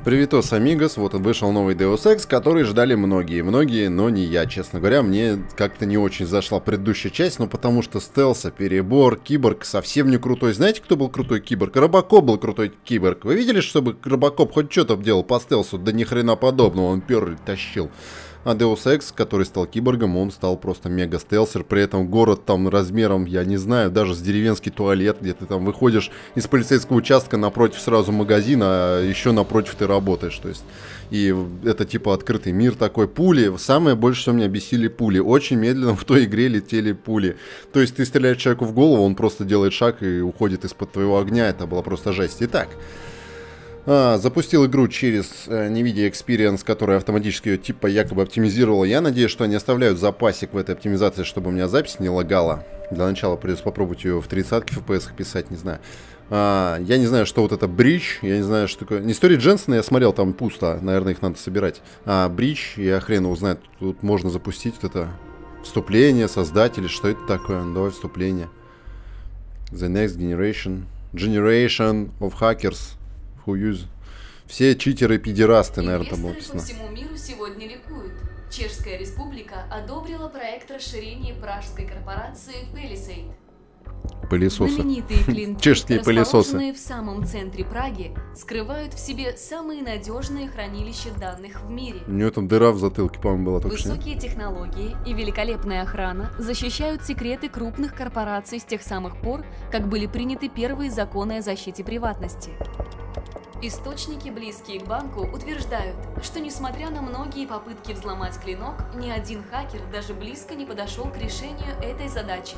Привитос, амигос, вот он вышел новый Deus Ex, который ждали многие, но не я, честно говоря. Мне как-то не очень зашла предыдущая часть, но потому что стелса, перебор, киборг совсем не крутой. Знаете, кто был крутой киборг? Робокоп был крутой киборг. Вы видели, чтобы Робокоп хоть что-то делал по стелсу? Да ни хрена подобного, он пер и тащил. А Deus Ex, который стал киборгом, он стал просто мега-стелсер. При этом город там размером, я не знаю, даже с деревенский туалет, где ты там выходишь из полицейского участка, напротив сразу магазин, а еще напротив ты работаешь. То есть, и это типа открытый мир такой. Пули, самое больше, что меня бесили пули. Очень медленно в той игре летели пули. То есть ты стреляешь человеку в голову, он просто делает шаг и уходит из-под твоего огня. Это была просто жесть. Итак. Запустил игру через NVIDIA Experience, которая автоматически ее типа якобы оптимизировала. Я надеюсь, что они оставляют запасик в этой оптимизации, чтобы у меня запись не лагала. Для начала придется попробовать ее в 30 FPS писать, не знаю. Я не знаю, что вот это Бридж, я не знаю, что такое. Не Story Jensen, я смотрел, там пусто, наверное, их надо собирать. Бридж, я хрен его знает, тут можно запустить вот это вступление, создатели, что это такое? Давай вступление. The Next Generation of Hackers. Все читеры-педерасты, наверное, там было написано. По всему миру сегодня ликуют. Чешская республика одобрила проект расширения пражской корпорации Palisade. Пылесосы. Знаменитые клинки, чешские пылесосы, расположенные в самом центре Праги, скрывают в себе самые надежные хранилища данных в мире. У нее там дыра в затылке, по-моему, была только что. Высокие технологии и великолепная охрана защищают секреты крупных корпораций с тех самых пор, как были приняты первые законы о защите приватности. Источники, близкие к банку, утверждают, что несмотря на многие попытки взломать клинок, ни один хакер даже близко не подошел к решению этой задачи.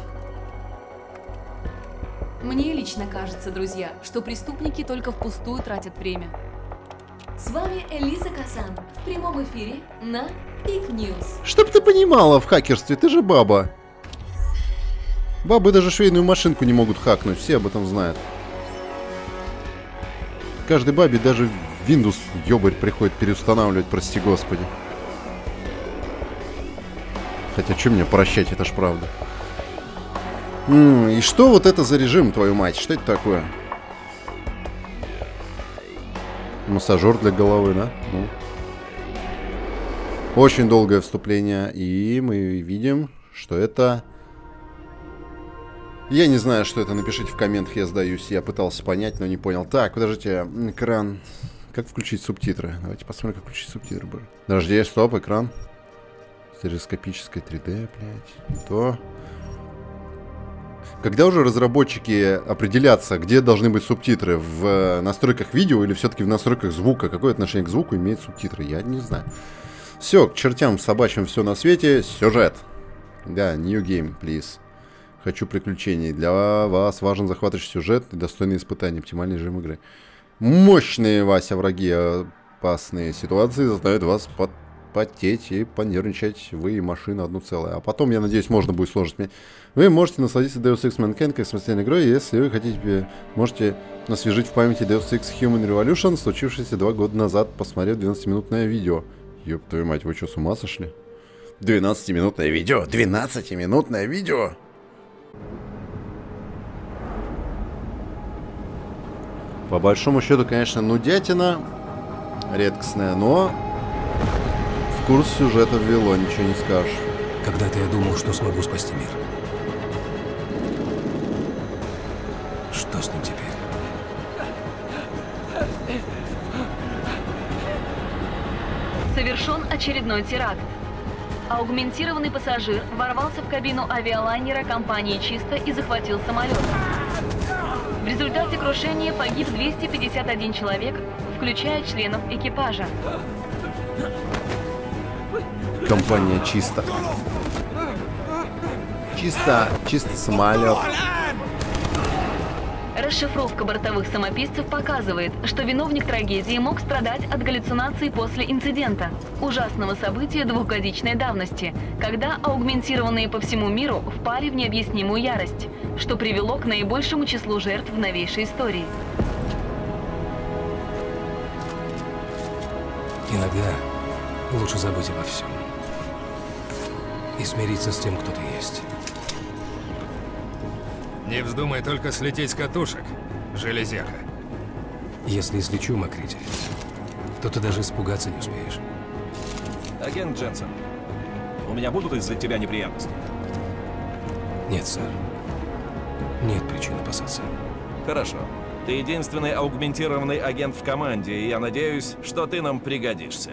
Мне лично кажется, друзья, что преступники только впустую тратят время. С вами Элиза Касан в прямом эфире на Peak News. Чтоб ты понимала в хакерстве, ты же баба. Бабы даже швейную машинку не могут хакнуть, все об этом знают. Каждой бабе даже Windows ёбарь приходит переустанавливать, прости господи. Хотя, что мне прощать, это ж правда. И что вот это за режим, твою мать? Что это такое? Массажер для головы, да? Ну. Очень долгое вступление. И мы видим, что это... Я не знаю, что это. Напишите в комментах, я сдаюсь. Я пытался понять, но не понял. Так, подождите. Экран. Как включить субтитры? Давайте посмотрим, как включить субтитры. Подожди, стоп, экран. Стереоскопическое 3D, блядь. Не то. Когда уже разработчики определятся, где должны быть субтитры? В настройках видео или все-таки в настройках звука? Какое отношение к звуку имеют субтитры? Я не знаю. Все, к чертям собачьим все на свете. Сюжет. Да, new game, please. Хочу приключений. Для вас важен захватывающий сюжет и достойные испытания. Оптимальный режим игры. Мощные, Вася, враги. Опасные ситуации заставят вас потеть и понервничать. Вы и машина одно целое. А потом, я надеюсь, можно будет сложить меня. Вы можете насладиться Deus Ex Mankind как самостоятельной игрой, если вы хотите, можете освежить в памяти Deus Ex Human Revolution, случившееся 2 года назад, посмотрев 12-минутное видео. Ёб твою мать, вы что, с ума сошли? 12-минутное видео? 12-минутное видео? По большому счету, конечно, нудятина редкостная, но в курс сюжета ввело, ничего не скажешь. Когда-то я думал, что смогу спасти мир. Что с ним теперь? Совершен очередной теракт. Аугментированный пассажир ворвался в кабину авиалайнера компании «Чисто» и захватил самолет. В результате крушения погиб 251 человек, включая членов экипажа. Компания «Чисто». Чисто самолет. Расшифровка бортовых самописцев показывает, что виновник трагедии мог страдать от галлюцинаций после инцидента, ужасного события двухгодичной давности, когда аугментированные по всему миру впали в необъяснимую ярость, что привело к наибольшему числу жертв в новейшей истории. Иногда лучше забыть обо всем и смириться с тем, кто ты есть. Не вздумай только слететь с катушек, железяка. Если излечу Макрити, то ты даже испугаться не успеешь. Агент Дженсен, у меня будут из-за тебя неприятности? Нет, сэр. Нет причин опасаться. Хорошо. Ты единственный аугментированный агент в команде, и я надеюсь, что ты нам пригодишься.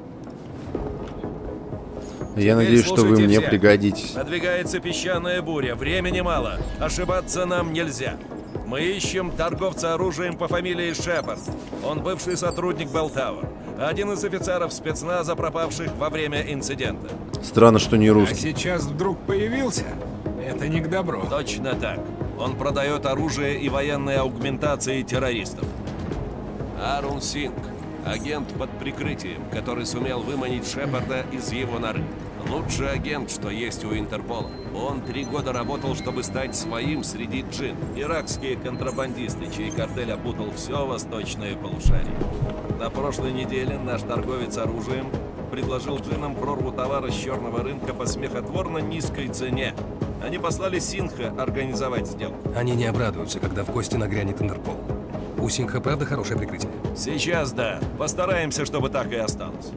Я надеюсь, что вы мне пригодитесь. Надвигается песчаная буря, времени мало. Ошибаться нам нельзя. Мы ищем торговца оружием по фамилии Шепард. Он бывший сотрудник Белтауэр. Один из офицеров спецназа, пропавших во время инцидента. Странно, что не А русский. сейчас вдруг появился? Это не к добру. Точно так. Он продает оружие и военные аугментации террористов. Арун Синг. Агент под прикрытием, который сумел выманить Шепарда из его норы. Лучший агент, что есть у Интерпола. Он 3 года работал, чтобы стать своим среди джин. Иракские контрабандисты, чей картель опутал все восточное полушарие. На прошлой неделе наш торговец оружием предложил джинам прорву товара с черного рынка по смехотворно низкой цене. Они послали Синха организовать сделку. Они не обрадуются, когда в гости нагрянет Интерпол. У Синха правда хорошее прикрытие? Сейчас да. Постараемся, чтобы так и осталось.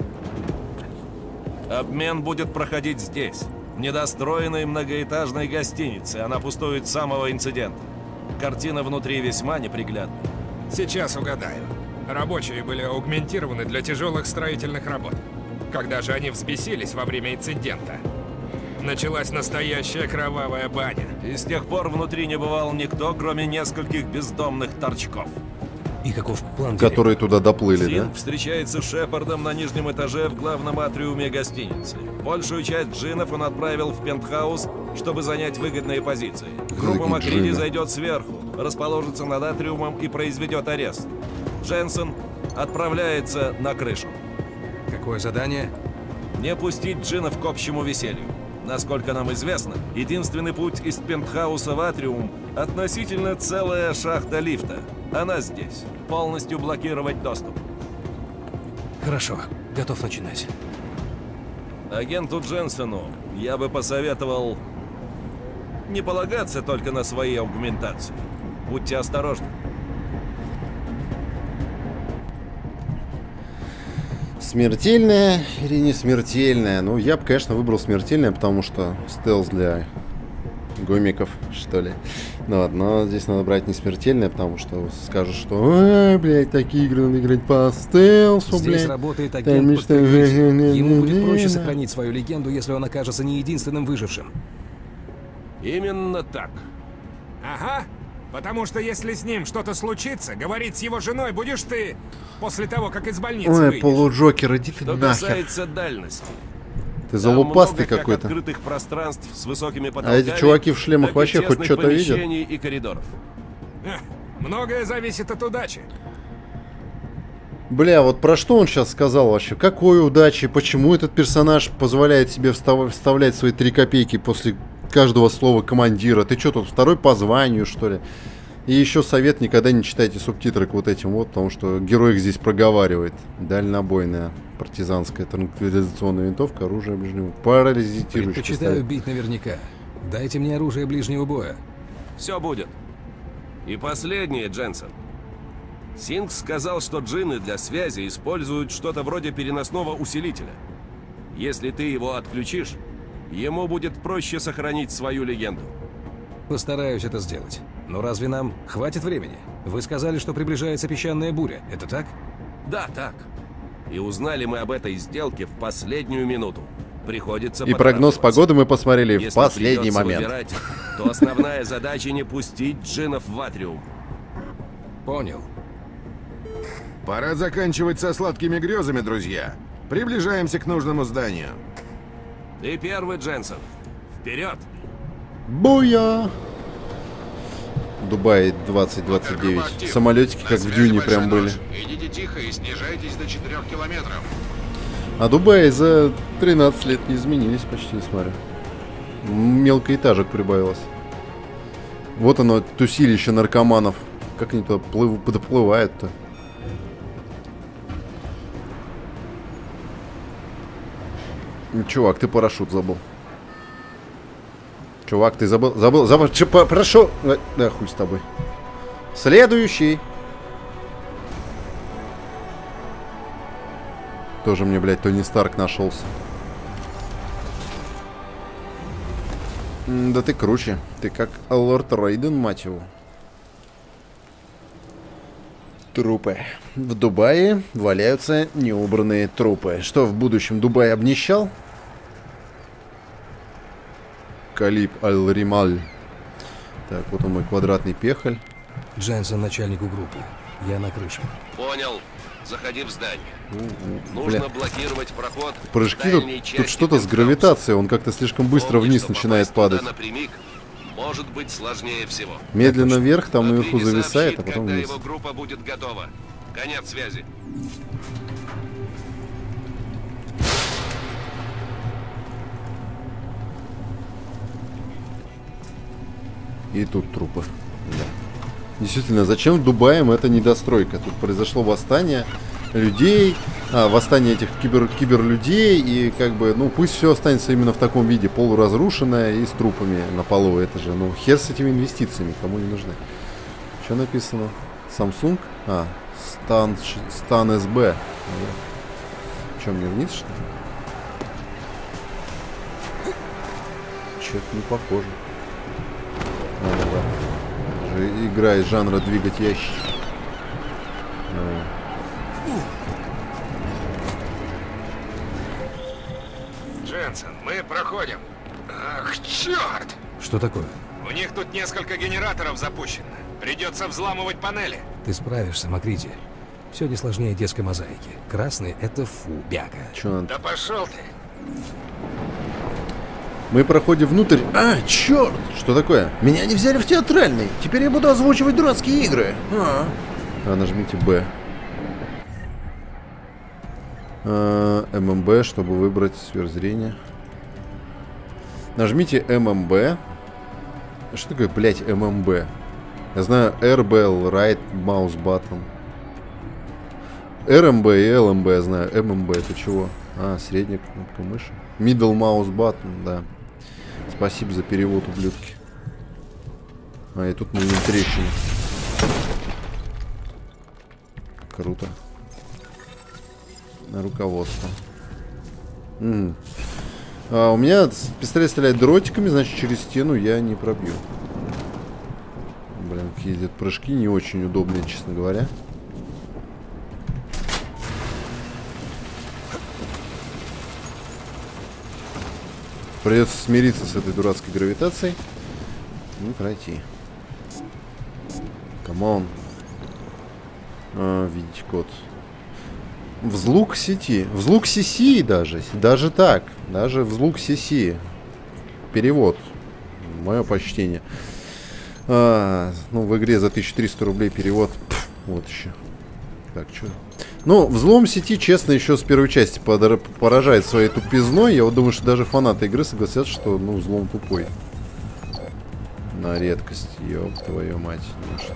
Обмен будет проходить здесь, в недостроенной многоэтажной гостинице. Она пустует с самого инцидента. Картина внутри весьма неприглядная. Сейчас угадаю. Рабочие были аугментированы для тяжелых строительных работ. Когда же они взбесились во время инцидента, началась настоящая кровавая баня. И с тех пор внутри не бывал никто, кроме нескольких бездомных торчков. И каков план Которые туда доплыли, да? Синг встречается с Шепардом на нижнем этаже в главном атриуме гостиницы. Большую часть джинов он отправил в пентхаус, чтобы занять выгодные позиции. Группа Макриди джины. зайдет сверху, расположится над атриумом и произведет арест. Дженсен отправляется на крышу. Какое задание? Не пустить джинов к общему веселью. Насколько нам известно, единственный путь из пентхауса в атриум – относительно целая шахта лифта. Она здесь. Полностью блокировать доступ. Хорошо, готов начинать. Агенту Дженсену я бы посоветовал не полагаться только на свои аугментации. Будьте осторожны. Смертельная или не смертельная? Ну, я бы, конечно, выбрал смертельное, потому что стелс для гомиков, что ли. Ну ладно, но здесь надо брать не смертельное, потому что скажут, что блядь, такие игры надо играть по стелсу, блядь. Здесь работает агент под прикрытием. Ему будет проще сохранить свою легенду, если он окажется не единственным выжившим. Именно так. Ага. Потому что если с ним что-то случится, говорить с его женой будешь ты после того, как из больницы Ой, выйдешь. полуджокер, иди ты Что нахер. касается дальности. Ты Там залупастый много как какой-то. открытых пространств с высокими А потолками, эти чуваки в шлемах так и вообще хоть тесных что-то видят? помещений и коридоров. Многое зависит от удачи. Бля, вот про что он сейчас сказал вообще? Какой удачи? Почему этот персонаж позволяет себе вставлять свои 3 копейки после каждого слова командира? Ты что тут, второй по званию, что ли? И еще совет, никогда не читайте субтитры к вот этим вот, потому что герой их здесь проговаривает. Дальнобойная партизанская транквилизационная винтовка, оружие ближнего. Парализирующий Предпочитаю пистолет. бить наверняка. Дайте мне оружие ближнего боя. Все будет. И последнее, Дженсен. Синг сказал, что джинны для связи используют что-то вроде переносного усилителя. Если ты его отключишь, ему будет проще сохранить свою легенду. Постараюсь это сделать. Но разве нам хватит времени? Вы сказали, что приближается песчаная буря. Это так? Да, так. И узнали мы об этой сделке в последнюю минуту. Приходится И прогноз поторапливаться. погоды мы посмотрели в Если последний придется момент. выбирать, то основная задача не пустить джиннов в атриум. Понял. Пора заканчивать со сладкими грезами, друзья. Приближаемся к нужному зданию. Ты первый, Дженсен. Вперед! Буя! Дубай 2029. Самолетики как в Дюне прям были. Идите тихо и снижайтесь до 4 километров. А Дубай за 13 лет не изменились почти, смотрю. Мелкоэтажек прибавилось. Вот оно, тусилище наркоманов. Как они туда подоплывают-то? Чувак, ты парашют забыл. Чувак, ты забыл. Прошу. Да, хуй с тобой. Следующий. Тоже мне, блядь, Тони Старк нашелся. Да ты круче. Ты как Лорд Рейден, мать его. Трупы. В Дубае валяются неубранные трупы. Что, в будущем Дубай обнищал? Калиб Аль-Рималь. Так, вот он мой квадратный пехаль. Дженсен начальнику группы. Я на крыше. Понял. Заходи в здание. Нужно блокировать проход. Прыжки тут что-то с гравитацией. Он как-то слишком быстро вниз начинает падать. Напрямик может быть сложнее всего. Медленно вверх, там наверху зависает, а потом вниз. Когда его группа будет готова. Конец связи. И тут трупы. Да. Действительно, зачем в Дубае это недостройка? Тут произошло восстание людей, восстание этих киберлюдей, и как бы, ну, пусть все останется именно в таком виде, полуразрушенное и с трупами на полу. Это же, ну, хер с этими инвестициями, кому не нужны. Что написано? Samsung? Stan SB. Че, мне вниз, что ли? Че-то не похоже. Игра из жанра двигать ящики. Дженсен, мы проходим. Ах, черт! Что такое? У них тут несколько генераторов запущено. Придется взламывать панели. Ты справишься, Макрити. Все не сложнее детской мозаики. Красный — это фу, бяка. Че надо? Да пошел ты! Мы проходим внутрь. Черт! Что такое? Меня не взяли в театральный. Теперь я буду озвучивать дурацкие игры. Нажмите Б. ММБ, чтобы выбрать сферу зрения. Нажмите ММБ. Что такое, блять, ММБ? Я знаю RBL, Right Mouse Button. РМБ и ЛМБ я знаю. ММБ это чего? Средняя кнопка мыши. Middle Mouse Button, да. Спасибо за перевод, ублюдки. И тут мы видим трещины. Круто. На руководство. У меня пистолет стреляет дротиками, значит через стену я не пробью. Блин, какие прыжки не очень удобные, честно говоря. Придется смириться с этой дурацкой гравитацией. Ну, пройти. Камон. Видите код. Взлук сети. Взлук CC даже. Даже так. Даже взлук CC. Перевод. Мое почтение. Ну, в игре за 1300 рублей перевод. Пфф, вот еще. Так, что? Ну, взлом сети, честно, еще с первой части поражает своей тупизной. Я вот думаю, что даже фанаты игры согласятся, что, ну, взлом тупой. На редкость. Ёб твою мать. Ну, что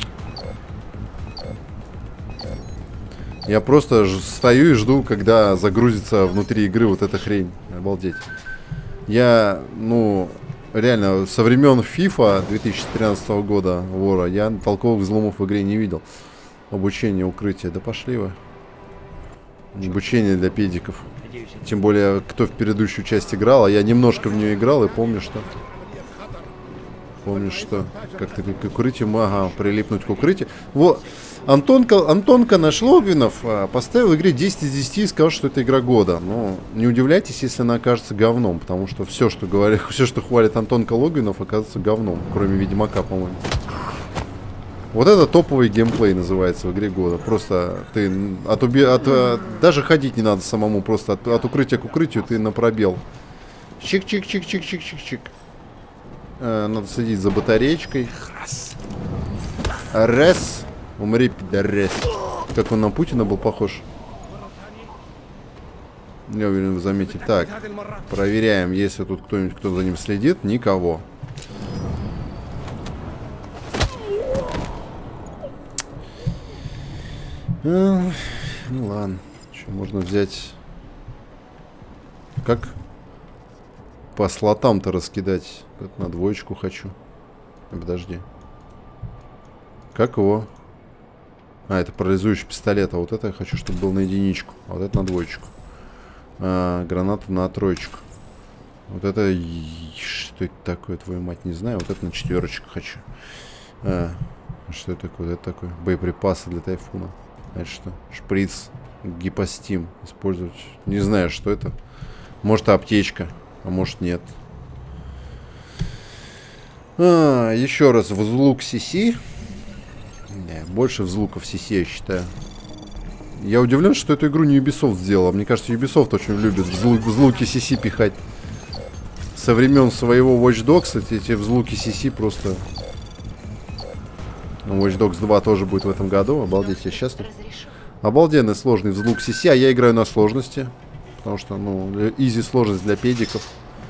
же. Я просто стою и жду, когда загрузится внутри игры вот эта хрень. Обалдеть. Я, ну, реально, со времен FIFA 2013 года, вора, я толковых взломов в игре не видел. Обучение, укрытие. Да пошли вы. Обучение для педиков. Тем более, кто в предыдущую часть играл, а я немножко в нее играл и помню, что... Помню, что... Как-то к укрытию, прилипнуть к укрытию. Вот. Антонка наш Логвинов поставил в игре 10 из 10 и сказал, что это игра года. Но не удивляйтесь, если она окажется говном, потому что все, что хвалит Антонка Логвинов, оказывается говном. Кроме Ведьмака, по-моему. Вот это топовый геймплей называется в игре года. Просто ты даже ходить не надо самому, просто от укрытия к укрытию ты на пробел. Чик-чик-чик-чик-чик-чик-чик. Надо следить за батареечкой. Раз. Умри, пидорас. Как он на Путина был похож. Я уверен, вы заметили. Так, проверяем, если тут кто-нибудь, кто за ним следит. Никого. Ну ладно, что можно взять? Как по слотам-то раскидать? Как на двоечку хочу. Подожди. Как его? А, это парализующий пистолет. А вот это я хочу, чтобы был на единичку. А вот это на двоечку. Граната на троечку. Вот это... Что это такое, твою мать, не знаю. Вот это на четверочку хочу. Что это такое? Это такое? Боеприпасы для тайфуна. Это что? Шприц. Гипостим. Использовать. Не знаю, что это. Может, аптечка. А может, нет. Еще раз. Взлук CC. Больше взлуков CC, я считаю. Я удивлен, что эту игру не Ubisoft сделала. Мне кажется, Ubisoft очень любит взлуки CC пихать. Со времен своего Watch Dogs эти взлуки CC просто... Watch Dogs 2 тоже будет в этом году. Обалдеть, я счастлив. Обалденный сложный взлук CC, а я играю на сложности. Потому что, ну, изи сложность для педиков.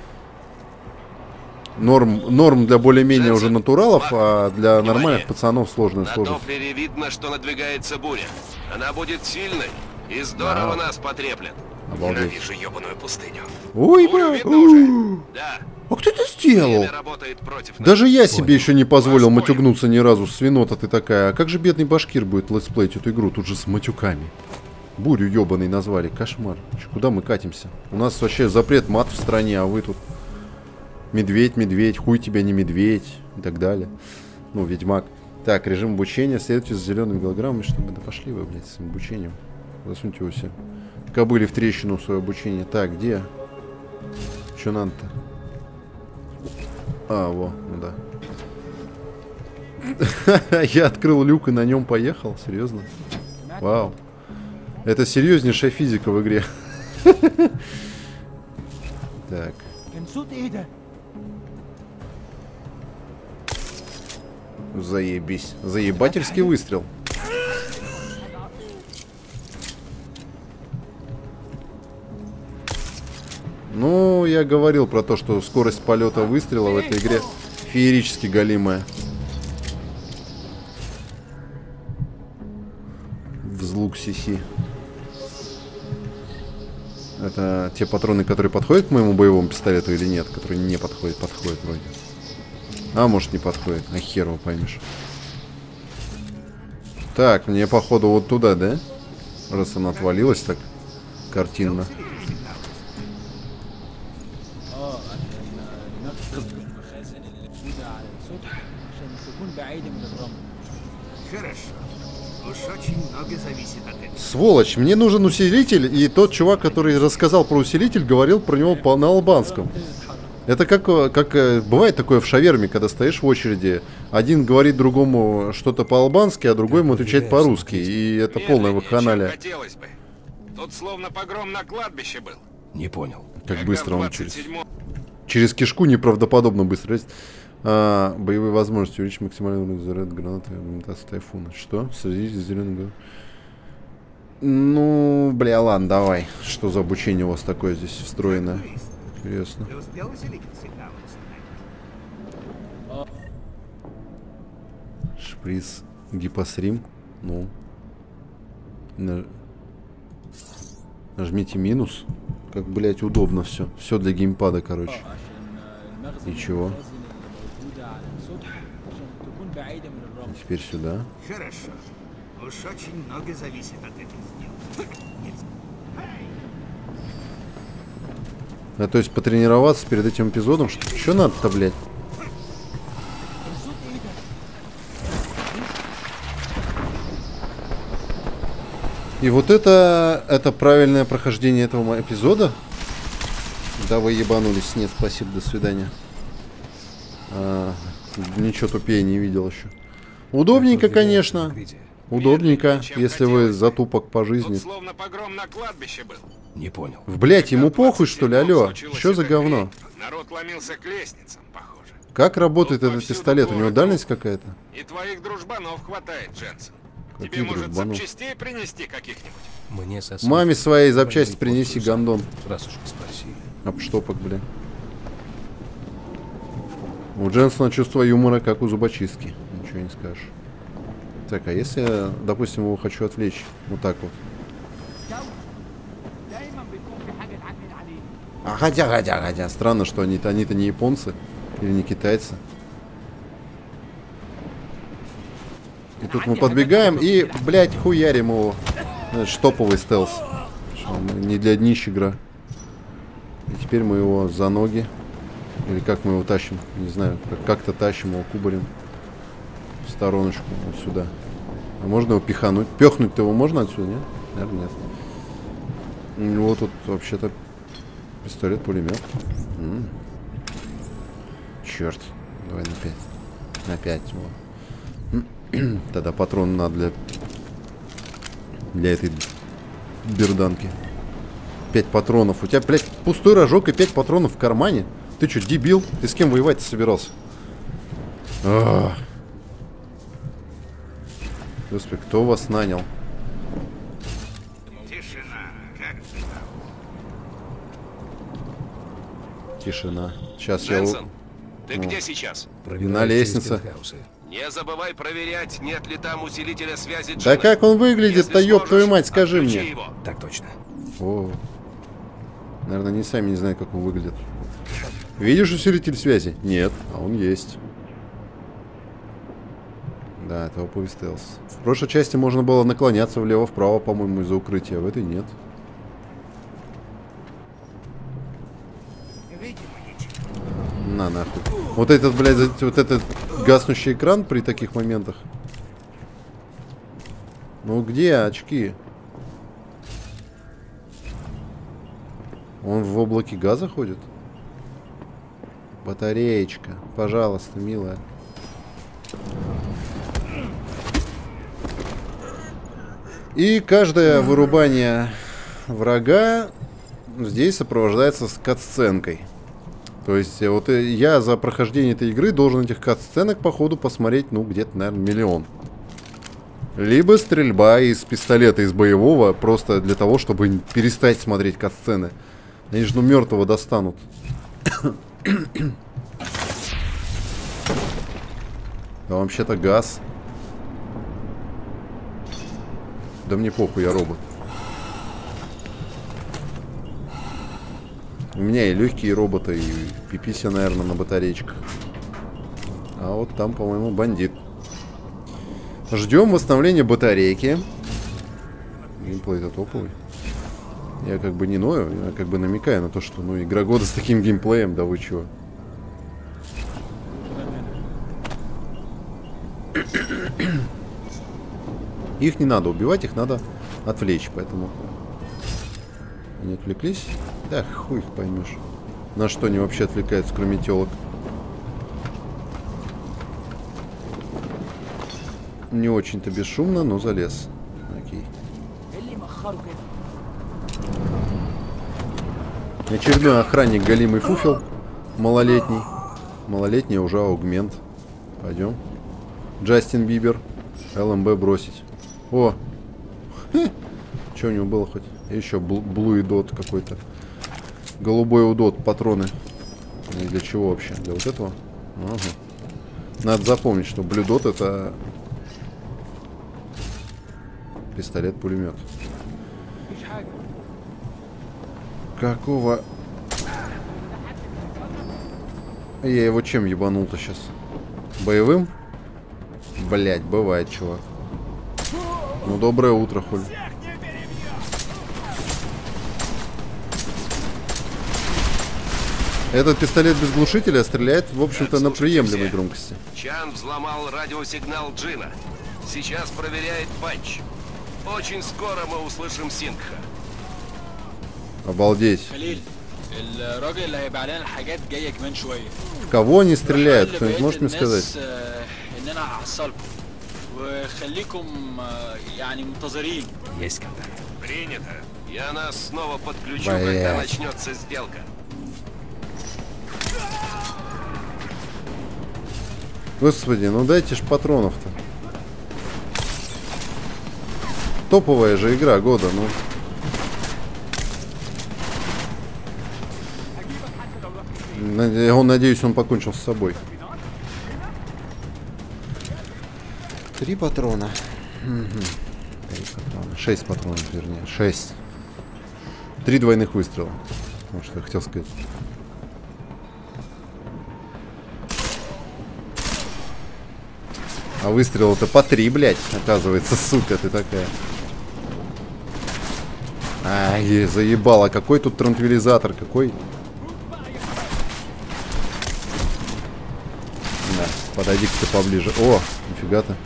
Норм для более-менее уже натуралов, а для нормальных пацанов сложная сложность. На Доплере видно, что надвигается буря. Она будет сильной и здорово нас потреплет. Обалдеть. Ненавижу ёбаную пустыню. Ой, Бурю бля. видно уже? Да. А кто это сделал? Время работает против нас. Даже я себе еще не позволил Вас матюгнуться ни разу. Свинота ты такая. А как же бедный башкир будет летсплеить эту игру? Тут же с матюками. Бурю ебаный назвали. Кошмар. Куда мы катимся? У нас вообще запрет мат в стране, а вы тут... Медведь, медведь, хуй тебя не медведь. И так далее. Ну, ведьмак. Так, режим обучения. Следуйте за зелеными голограммами, чтобы... Да пошли вы, блядь, с своим обучением. Засуньте его все. Кобыли в трещину в свое обучение. Так, где? Что надо-то? А, во, ну да. Я открыл люк и на нем поехал? Серьезно? Вау. Это серьезнейшая физика в игре. Так. Заебись. Заебательский выстрел. Ну, я говорил про то, что скорость полета выстрела в этой игре феерически галимая. Взлук CC. Это те патроны, которые подходят к моему боевому пистолету или нет? Которые не подходят, подходят вроде. А может не подходит, а хер его поймешь. Так, мне походу вот туда, да? Раз она отвалилась так картинно. Сволочь, мне нужен усилитель, и тот чувак, который рассказал про усилитель, говорил про него на албанском. Это как бывает такое в шаверме, когда стоишь в очереди, один говорит другому что-то по-албански, а другой ему отвечает по-русски, и это полная вакханалия. Хотелось бы. Тут словно погром на кладбище был. Не понял. Как быстро он через кишку неправдоподобно быстро лезет. Боевые возможности. Увеличить максимальный уровень заряда гранаты имитация тайфуна. Что? Садитесь с зеленым. Ну, бля, ладно, давай. Что за обучение у вас такое здесь встроенное? Интересно. Шприц. Гипосрим. Ну. Нажмите минус. Как, блять, удобно все. Все для геймпада, короче. И чего? Теперь сюда. Хорошо. Уж очень много зависит от этой сделки. То есть потренироваться перед этим эпизодом? Что надо-то, блядь? И вот это правильное прохождение этого эпизода. Да вы ебанулись. Нет, спасибо, до свидания. Ничего тупее не видел еще. Удобненько, конечно. Удобненько, если вы затупок по жизни. Тут словно погром на кладбище был. Не понял. Блять, ему похуй, что ли, алло? Что за говно? Народ ломился к лестницам, похоже. Как работает этот пистолет? У него дальность какая-то? И твоих дружбанов хватает, Дженсен. Каких Тебе, может, дружбанов? запчастей принести каких-нибудь? Мне Маме своей запчасти принеси, гандон. Раз уж вы спросили. Обштопок, бля. У Дженсона чувство юмора, как у зубочистки. Ничего не скажешь. Так, а если я, допустим, его хочу отвлечь? Вот так вот. А хотя. Странно, что они-то не японцы или не китайцы. И И тут мы подбегаем и, блядь, хуярим его. Значит, топовый стелс. Не для днищ игра. И теперь мы его за ноги. Или как мы его тащим? Не знаю. Как-то тащим его кубарем. В стороночку. Вот сюда. А можно его пихануть? Пехнуть-то его можно отсюда, нет? Наверное, нет. У него тут вообще-то пистолет-пулемет. Черт. Давай на 5. На 5. Вот. Тогда патрон надо для этой берданки. 5 патронов. У тебя, блядь, пустой рожок и 5 патронов в кармане. Ты что, дебил? Ты с кем воевать-то собирался? Господи, кто вас нанял? Тишина. Как ты? Тишина. Сейчас Дженсен, ты где сейчас? На лестнице. Не забывай проверять, нет ли там усилителя связи Джина. Да как он выглядит-то, Если ёб твою сможешь, мать, скажи отключи мне. его. Так точно. О. Наверное, они сами не знают, как он выглядит. Видишь усилитель связи? Нет, а он есть. Да, это топовый стелс. В прошлой части можно было наклоняться влево-вправо, по-моему, из-за укрытия, а в этой нет. На нахуй. Вот этот, блядь, вот этот гаснущий экран при таких моментах. Ну где очки? Он в облаке газа ходит? Батареечка. Пожалуйста, милая. И каждое вырубание врага здесь сопровождается с катсценкой. То есть вот я за прохождение этой игры должен этих катсценок по ходу посмотреть, ну, где-то, наверное, 1 000 000. Либо стрельба из пистолета, из боевого, просто для того, чтобы перестать смотреть катсцены. Они же, ну, мертвого достанут. Да вообще-то газ. Да мне похуй, я робот. У меня и легкие роботы, и пипися, наверное, на батареечках. А вот там, по-моему, бандит. Ждем восстановления батарейки. Геймплей-то топовый. Я как бы не ною, я как бы намекаю на то, что, ну, игра года с таким геймплеем, да вы чего. Их не надо убивать, их надо отвлечь, поэтому... Они отвлеклись? Да, хуй их поймешь. На что они вообще отвлекаются, кроме телок? Не очень-то бесшумно, но залез. Окей. Очередной охранник галимый фуфел. Малолетний. Малолетний уже аугмент. Пойдем. Джастин Бибер. ЛМБ бросить. О! Что у него было хоть? Еще блуи дот какой-то. Голубой удот, патроны. И для чего вообще? Для вот этого? Ага. Надо запомнить, что блюдот это пистолет-пулемет. Какого? Я его чем ебанул-то сейчас? Боевым? Блять, бывает, чувак. Ну, доброе утро, хуй. Этот пистолет без глушителя стреляет, в общем-то, на приемлемой громкости. Чан взломал радиосигнал Джина. Сейчас проверяет патч. Очень скоро мы услышим Сингха. Обалдеть. В кого они стреляют? Кто-нибудь может мне сказать? Есть контакт. Принято. Я нас снова подключу, когда начнется сделка. Господи, ну дайте ж патронов-то. Топовая же игра года, ну. Надеюсь, он покончил с собой. 3 патрона. 3 патрона. 6 патронов, вернее. 6. 3 двойных выстрела. Вот что я хотел сказать. А выстрела-то по 3, блядь. Оказывается, сука ты такая. Ай, заебало. Какой тут транквилизатор, какой... Да, подойди-ка ты поближе. О, нифига ты.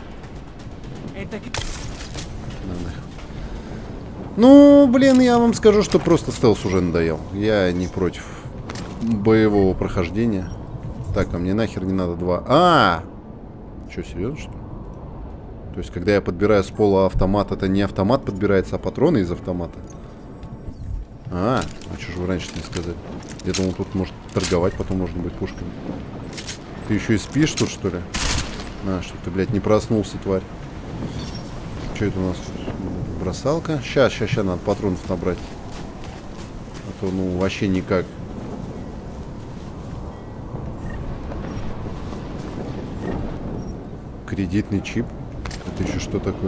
Ну, блин, я вам скажу, что просто стелс уже надоел. Я не против боевого прохождения. Так, а мне нахер не надо 2. Че, серьезно, что ли? То есть, когда я подбираю с пола автомат, это не автомат подбирается, а патроны из автомата? А что же вы раньше не сказали? Я думал, тут может торговать потом можно будет пушками. Ты еще и спишь тут, что ли? Что ты, блядь, не проснулся, тварь. Что это у нас тут? Бросалка? Сейчас надо патронов набрать. А то, ну, вообще никак. Кредитный чип. Это еще что такое?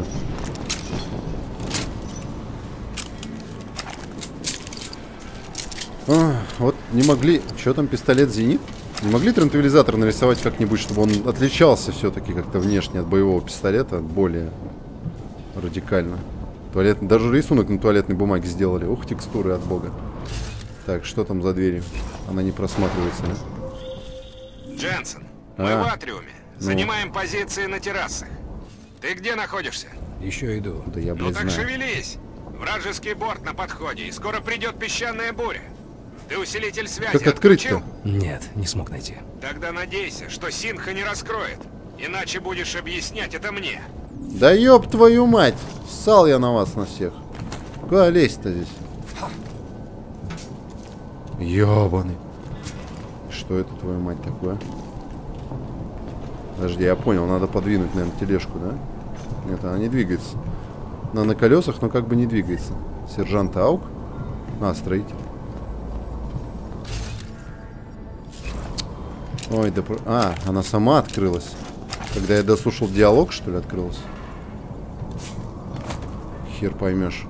Вот не могли... Что там, пистолет «Зенит»? Не могли транквилизатор нарисовать как-нибудь, чтобы он отличался все-таки как-то внешне от боевого пистолета, более радикально. Даже рисунок на туалетной бумаге сделали. Ух, текстуры от бога. Так, что там за дверью? Она не просматривается, да? Дженсен, мы в атриуме. Занимаем позиции на террасах. Ты где находишься? Еще иду. Да я, блядь, так знаю. шевелись. Вражеский борт на подходе, и скоро придет песчаная буря. Ты усилитель связи Как открыть-то? отключил? Нет, не смог найти. Тогда надейся, что Синха не раскроет. Иначе будешь объяснять это мне. Да ёб твою мать! Ссал я на вас на всех. Куда лезть-то здесь? Ёбаный. Что это, твою мать, такое? Подожди, я понял, надо подвинуть, наверное, тележку, да? Нет, она не двигается. Она на колесах, но как бы не двигается. Сержант Аук. Строитель. Ой, да... она сама открылась. Когда я дослушал диалог, что ли, открылась? Хер поймешь.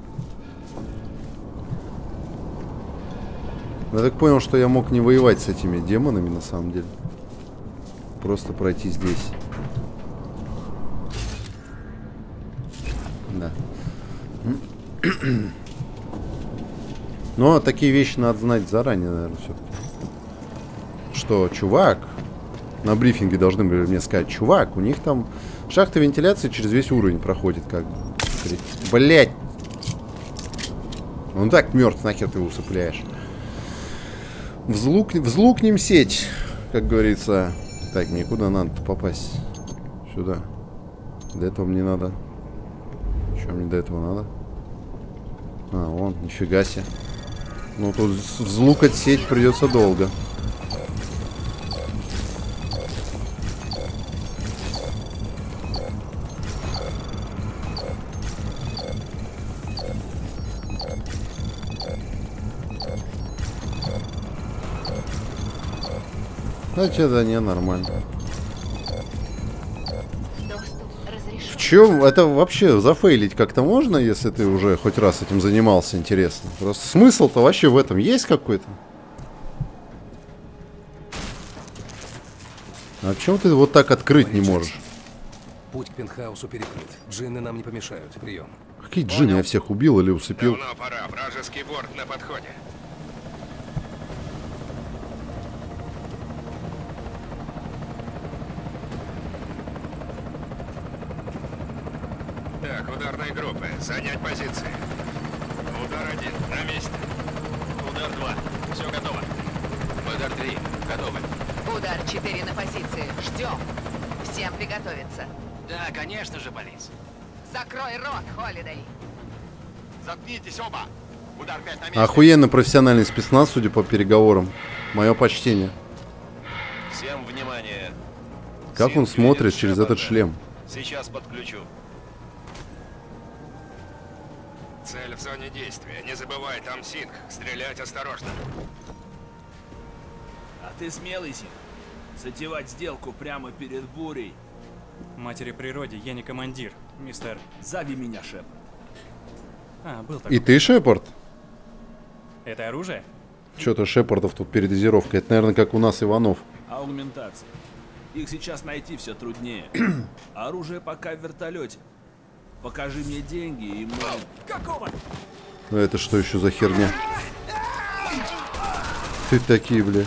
Я так понял, что я мог не воевать с этими демонами, на самом деле. Просто пройти здесь. Да. Но такие вещи надо знать заранее, наверное, все-таки. Что, чувак, на брифинге должны были мне сказать, чувак, у них там шахта вентиляции через весь уровень проходит, как бы. Блять! Он так мертв, нахер ты его усыпляешь. Взлукнем сеть, как говорится. Так, мне куда надо попасть? Сюда. До этого мне надо. Что мне до этого надо? Вон, нифига себе. Ну, тут взлукать сеть придется долго. Значит, это не нормально. В чем? Это вообще зафейлить как-то можно, если ты уже хоть раз этим занимался, интересно? Просто смысл-то вообще в этом есть какой-то? А почему ты вот так открыть не можешь? Путь к пентхаусу перекрыт. Джинны нам не помешают. Прием. Какие джинны? Я всех убил или усыпил? Давно пора. Вражеский борт на подходе. Так, ударной группы. Занять позиции. Удар 1. На месте. Удар 2. Все готово. Удар 3. Готовы. Удар 4 на позиции. Ждем. Всем приготовиться. Да, конечно же, Борис. Закрой рот, Холидей. Заткнитесь оба. Удар 5 на месте. Охуенно профессиональный спецназ, судя по переговорам. Мое почтение. Всем внимание. Как он Синк смотрит видит через Шепарда. этот шлем? Сейчас подключу. Цель в зоне действия. Не забывай, там Синх. Стрелять осторожно. А ты смелый, Синх. Затевать сделку прямо перед бурей. Матери природе, я не командир, мистер. Зови меня, Шеп. Был такой. И ты, Шепард? Это оружие? Что-то Шепардов тут передозировка. Это, наверное, как у нас Иванов. Аугментация. Их сейчас найти все труднее. Оружие пока в вертолете. Покажи мне деньги, и мы... Какого? А это что еще за херня? Ты такие, бля.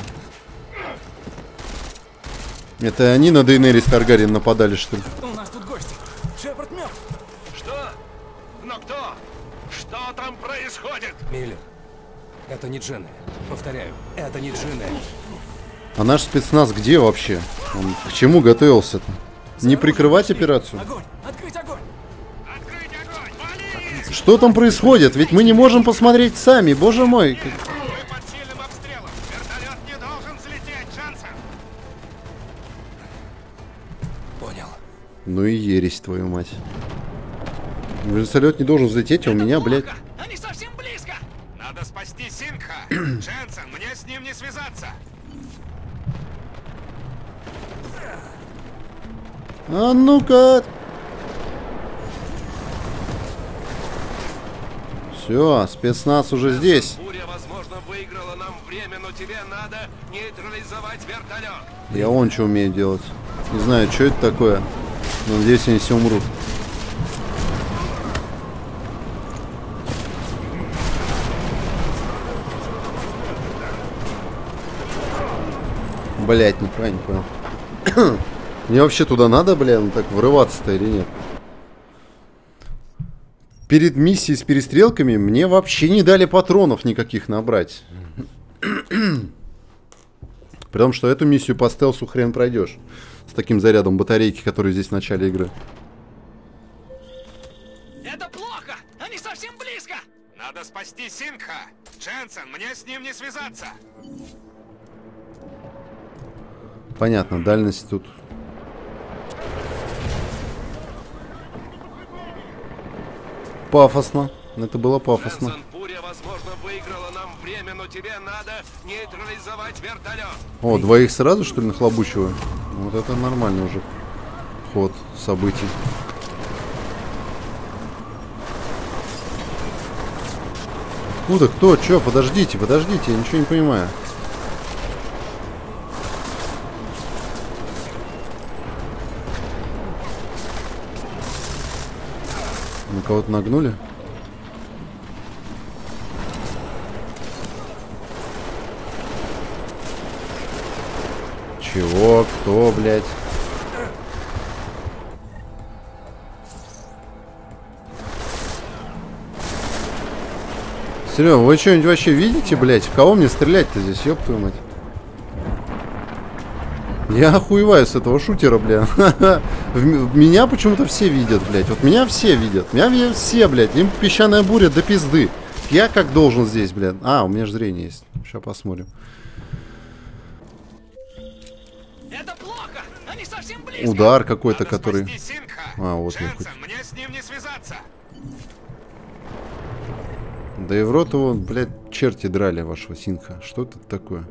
Это они на Дейенерис Таргариен нападали, что ли? У нас тут гости. Шепард мертв. Что? Но кто? Что там происходит? Миллер, это не джинны. Повторяю, это не джинны. А наш спецназ где вообще? Он к чему готовился-то? Не прикрывать операцию? Огонь! Открыть огонь! Что там происходит? Ведь мы не можем посмотреть сами, боже мой. Понял. Ну и ересь, твою мать. Вертолет не должен взлететь, а у меня, блядь... Они совсем близко! Надо спасти Сингха! Дженсен, мне с ним не связаться! А ну-ка! Все, спецназ уже здесь. Буря, возможно, выиграла нам время, но тебе надо нейтрализовать вертолет. Я вон что умею делать. Не знаю, что это такое. Но надеюсь, они все умрут. Блять, не понял. Мне вообще туда надо, блин, так врываться-то или нет? Перед миссией с перестрелками мне вообще не дали патронов никаких набрать. При том, что эту миссию по стелсу хрен пройдешь. С таким зарядом батарейки, который здесь в начале игры. Это плохо! Они совсем близко! Надо спасти Сингха! Дженсен, мне с ним не связаться! Понятно, дальность тут. Пафосно. Это было пафосно. Дженсен, буря, возможно, выиграла нам время, но тебе надо нейтрализовать вертолет. О, двоих сразу, что ли, нахлобучиваю? Вот это нормальный уже ход событий. Откуда? Кто? Чё? Подождите, подождите, я ничего не понимаю. На кого-то нагнули? Чего? Кто, блядь? Серёга, вы что-нибудь вообще видите, блядь? В кого мне стрелять-то здесь, ёб твою мать? Я охуеваю с этого шутера, блядь. Меня почему-то все видят, блядь. Вот меня все видят. Меня все, блядь. Им песчаная буря до пизды. Я как должен здесь, блядь. А, у меня же зрение есть. Сейчас посмотрим. Это плохо! Они совсем близко! Удар какой-то, который... А, вот я хоть... Мне с ним не связаться! Да и в рот его, блядь, черти драли вашего Сингха. Что это такое?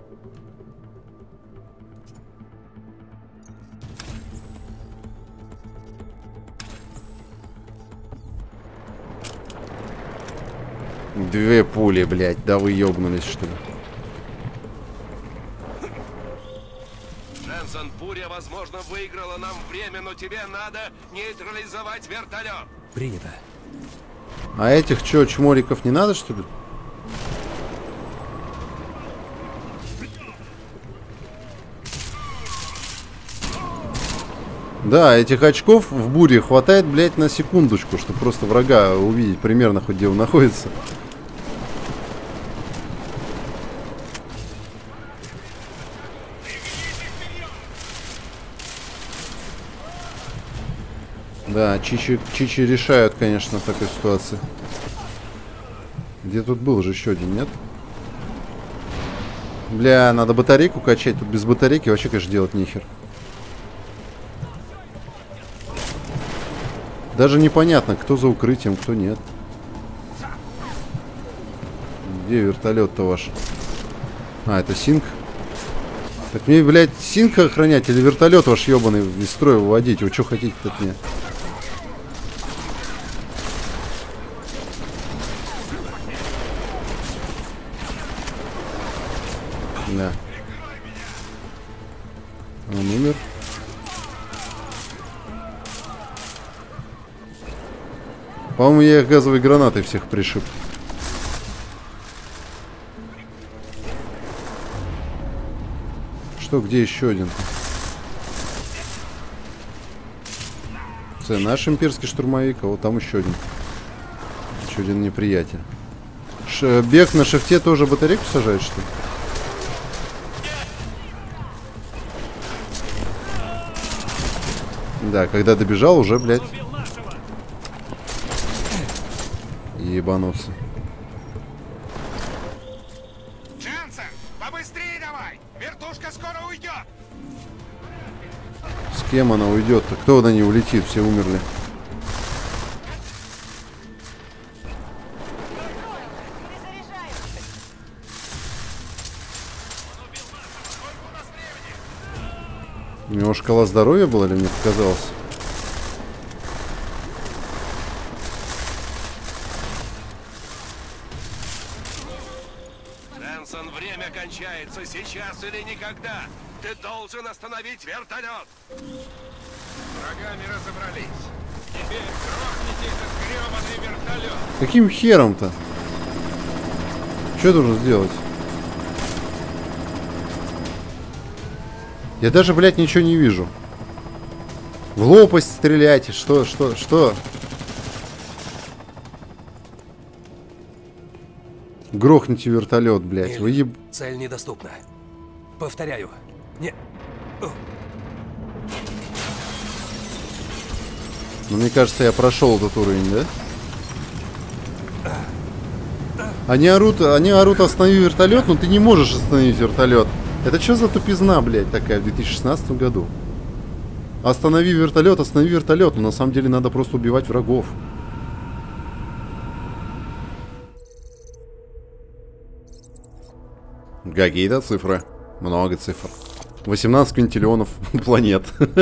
Две пули, блядь. Да вы ёбнулись, что ли? Дженсен, буря, возможно, выиграла нам время, но тебе надо нейтрализовать вертолет. Принято. А этих чё, чмориков не надо, что ли? Да, этих очков в буре хватает, блядь, на секундочку, чтобы просто врага увидеть примерно хоть где он находится. Да, чичи решают, конечно, в такой ситуации. Где тут был же еще один, нет? Бля, надо батарейку качать. Тут без батарейки вообще, конечно, делать нихер. Даже непонятно, кто за укрытием, кто нет. Где вертолет-то ваш? А, это Синг. Так мне, блядь, Синга охранять или вертолет ваш ебаный из строя выводить? Вы что хотите-то от меня? Да. Он умер. По-моему, я их газовой гранатой всех пришиб. Что, где еще один? Это наш имперский штурмовик, а вот там еще один. Еще один неприятель. Бег на шифте тоже батарейку сажает, что ли? Да, когда добежал, уже, блядь, ебанулся. Дженсен, побыстрее давай! Вертушка скоро уйдет! С кем она уйдет-то? Кто на ней улетит? Все умерли. У него шкала здоровья была или мне показалось? Дженсен, время кончается сейчас или никогда. Ты должен остановить вертолет. Врагами разобрались. Теперь грохните этот гребаный вертолет. Каким хером-то? Что должен сделать? Я даже, блядь, ничего не вижу. В лопасть стреляйте. Что? Грохните вертолет, блядь. Вы еб... Цель недоступна. Повторяю. Не... Ну, мне кажется, я прошел этот уровень, да? Они орут, останови вертолет, но ты не можешь остановить вертолет. Это что за тупизна, блядь, такая в 2016 году? Останови вертолет, но на самом деле надо просто убивать врагов. Какие-то цифры. Много цифр. 18 квинтиллионов планет.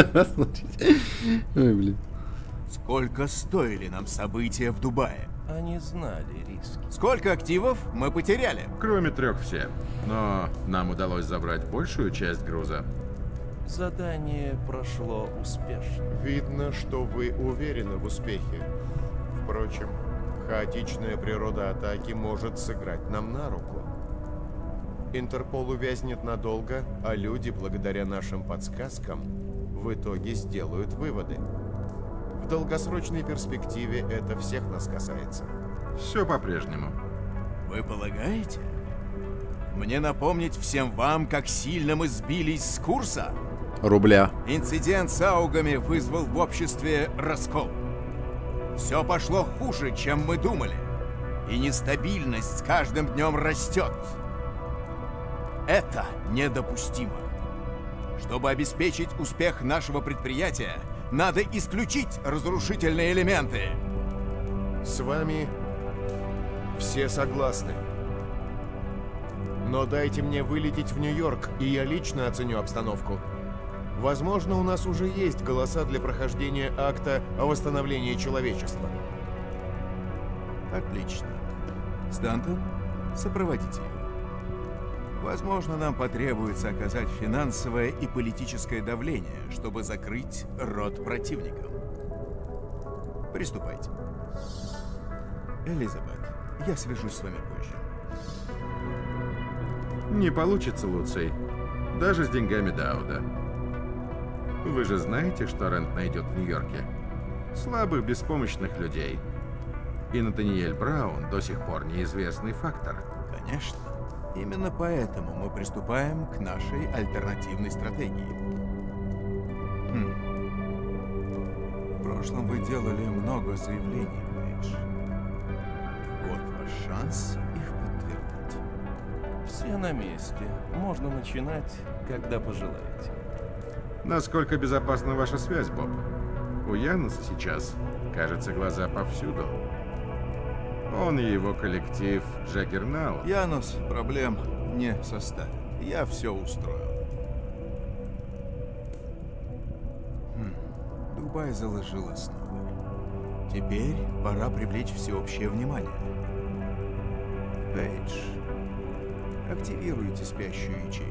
Ой, блин. Сколько стоили нам события в Дубае? Они знали риски. Сколько активов мы потеряли? Кроме 3 все. Но нам удалось забрать большую часть груза. Задание прошло успешно. Видно, что вы уверены в успехе. Впрочем, хаотичная природа атаки может сыграть нам на руку. Интерпол увязнет надолго, а люди, благодаря нашим подсказкам, в итоге сделают выводы. В долгосрочной перспективе это всех нас касается. Все по-прежнему. Вы полагаете? Мне напомнить всем вам, как сильно мы сбились с курса? Рубля. Инцидент с аугами вызвал в обществе раскол. Все пошло хуже, чем мы думали. И нестабильность с каждым днем растет. Это недопустимо. Чтобы обеспечить успех нашего предприятия, надо исключить разрушительные элементы. С вами все согласны. Но дайте мне вылететь в Нью-Йорк, и я лично оценю обстановку. Возможно, у нас уже есть голоса для прохождения акта о восстановлении человечества. Отлично. Стантон, сопроводите его. Возможно, нам потребуется оказать финансовое и политическое давление, чтобы закрыть рот противникам. Приступайте. Элизабет, я свяжусь с вами позже. Не получится, Луций. Даже с деньгами Дауда. Вы же знаете, что Рент найдет в Нью-Йорке? Слабых, беспомощных людей. И Натаниэль Браун до сих пор неизвестный фактор. Конечно. Именно поэтому мы приступаем к нашей альтернативной стратегии. В прошлом вы делали много заявлений, Пейдж. Вот ваш шанс их подтвердить. Все на месте. Можно начинать, когда пожелаете. Насколько безопасна ваша связь, Боб? У Януса сейчас, кажется, глаза повсюду. Он и его коллектив Джаггернаут. Янус проблем не составит. Я все устроил. Дубай заложил основы. Теперь пора привлечь всеобщее внимание. Пейдж, активируйте спящую ячейку.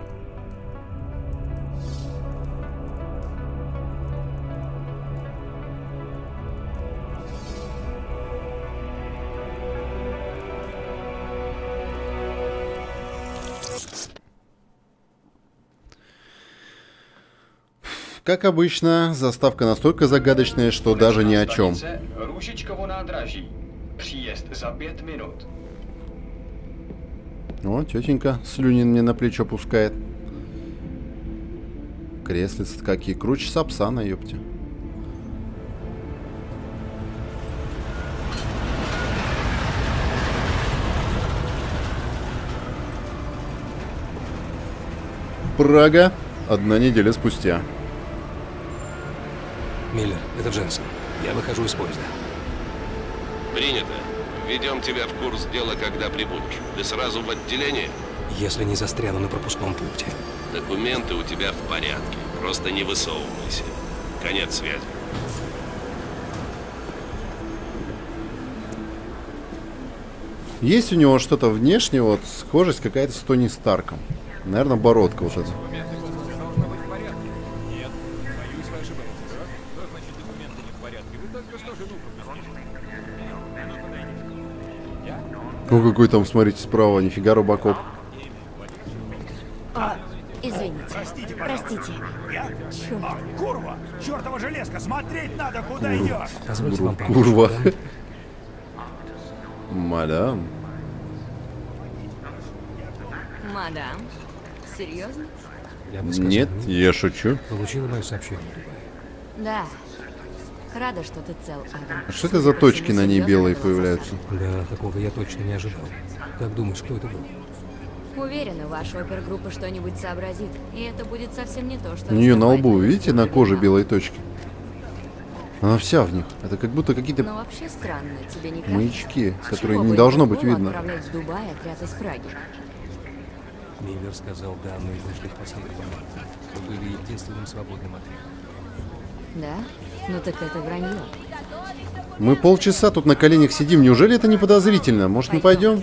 как обычно, заставка настолько загадочная, что даже ни о чем. Ручечково nádraží. Příjezd za 5 minут. О, тетенька слюни мне на плечо пускает. Креслица какие, круче Сапсана, ёпте. Прага. 1 неделя спустя. Миллер, это Дженсен. Я выхожу из поезда. Принято. Введем тебя в курс дела, когда прибудешь. Ты сразу в отделение? Если не застряну на пропускном пункте. Документы у тебя в порядке. Просто не высовывайся. Конец связи. Есть у него что-то внешнее, вот схожесть какая-то с Тони Старком. Наверное, бородка вот эта. Ну какой там, смотрите, справа, нифига Робокоп. Извините. Простите. Черт. Курва! Чертова железка! Смотреть надо, куда идешь! Позвольте вам помочь. Курва. Мадам. Мадам. Серьезно? Я бы сказал, Нет, я шучу. Получила мое сообщение, Дубай. Да. Рада, что ты цел, Адам. А что это за точки на ней белые появляются? Да, такого я точно не ожидал. Как думаешь, кто это был? Уверена, ваша опергруппа что-нибудь сообразит. И это будет совсем не то, что... У нее на лбу, видите, на коже белые точки. Она вся в них. Это как будто какие-то Но вообще странно, тебе не кажется? маячки, С которые чего не бы должно Интерполу быть видно. отправлять в Дубай отряд из Праги? Миллер сказал, да, мы вышли в последний момент. Мы были единственным свободным отрядом. Да? Ну так это вранье. Мы полчаса тут на коленях сидим. Неужели это не подозрительно? Может, мы пойдем?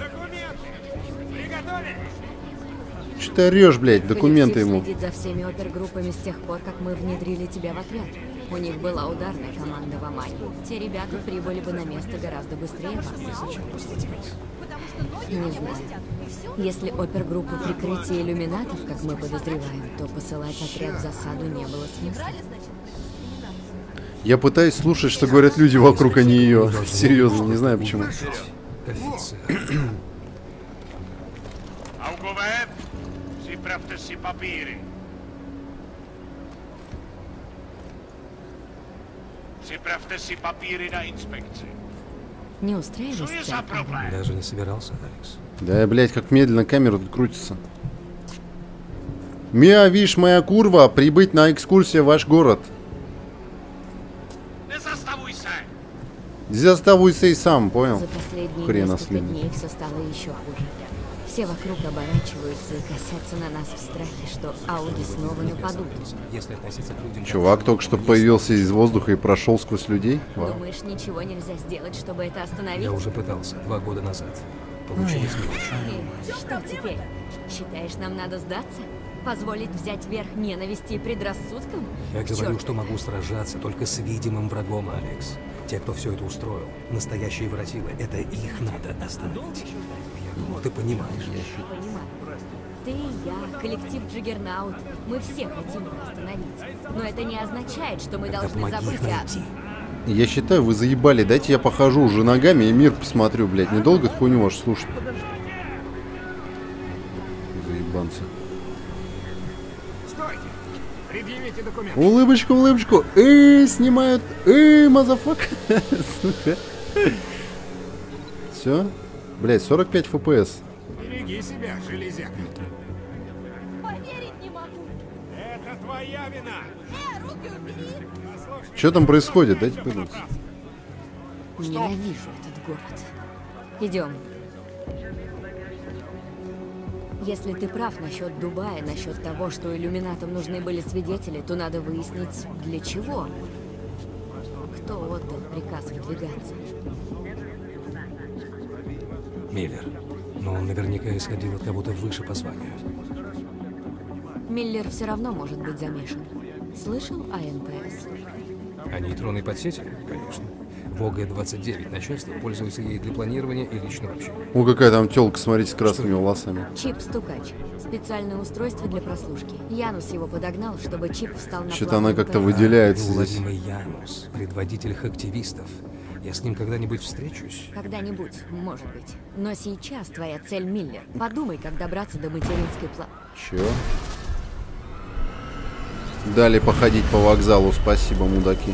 Что ты орешь, блядь? Документы ему. Коллектив следит за всеми опергруппами с тех пор, как мы внедрили тебя в отряд. У них была ударная команда в Омане. Те ребята прибыли бы на место гораздо быстрее вас. Не знаю. Если опергруппа прикрытия иллюминатов, как мы подозреваем, то посылать отряд в засаду не было смысла. Я пытаюсь слушать, что говорят люди вокруг, а не ее. Серьезно, не знаю почему. Augové, připravte si papíry. Připravte si papíry na inspekci. Не устраивай сцен, Адам. Даже не собирался, Алекс. Да, блядь, как медленно камера тут крутится. Миа, вишь, моя курва, прибыть на экскурсию в ваш город. Заставуйся и сам, понял? За последние Хрена несколько слин. дней все стало еще хуже. Все вокруг оборачиваются и косятся на нас в страхе, что Ауди снова нападут. Если относиться к людям... Чувак только что появился из воздуха и прошел сквозь людей. Вау. Думаешь, ничего нельзя сделать, чтобы это остановить? Я уже пытался 2 года назад. Получилось не очень. И что теперь? Считаешь, нам надо сдаться? Позволить взять верх ненависти и предрассудкам? Я К говорю, черту. что могу сражаться только с видимым врагом, Алекс. Те, кто все это устроил, настоящие воротилы, это их надо остановить. Я думал, ты понимаешь. Понимаю. Ты и я, коллектив Джиггернаут, мы все хотим их остановить. Но это не означает, что мы должны забыть о... Я считаю, вы заебали. Дайте я похожу уже ногами и мир посмотрю, блядь. Недолго эту хуйню можешь слушать. Заебанцы. Стойте! Предъявите документы. Улыбочку, улыбочку. Снимают. Мазафак. Сука. Все. Блядь, 45 FPS. Береги себя, железяка. Поверить не могу. Это твоя вина. Руки убери. Что там происходит? Дайте подумать. Ненавижу этот город. Идем. Если ты прав насчет Дубая, насчет того, что иллюминатам нужны были свидетели, то надо выяснить, для чего. Кто отдал приказ выдвигаться? Миллер. Но он наверняка исходил от кого-то выше по званию. Миллер все равно может быть замешан. Слышал о НПС? А нейтронной подсети? Конечно. В ОГ-29 начальство пользуется ей для планирования и личного общения. О, какая там тёлка, смотрите, с красными волосами. Чип-стукач. Специальное устройство для прослушки. Янус его подогнал, чтобы чип встал на Что-то она как-то платформу. выделяется здесь. Неуловимый Янус, предводитель хактивистов. Я с ним когда-нибудь встречусь? Когда-нибудь, может быть. Но сейчас твоя цель Миллер. Подумай, как добраться до материнской Чё? Дали походить по вокзалу, спасибо, мудаки.